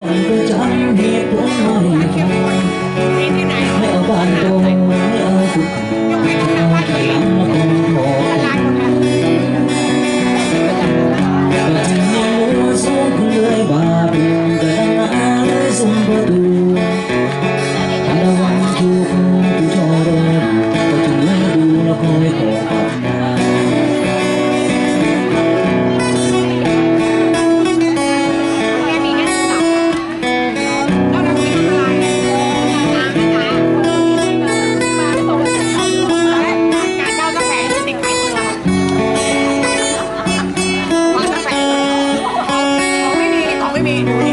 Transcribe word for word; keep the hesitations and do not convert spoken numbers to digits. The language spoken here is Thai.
ก็จำเหตุผลหน่อยไม่เอาบ้านตรงไม่เอาสุดไม่เอาขยันมาคงพอแต่ที่ยังรู้สูงเลยบาปแต่ดังนั้นส่งประตูระวังถูกถูกทรมานก็ถึงไม่ดูแล้วคอยขอกลับมาไม่มี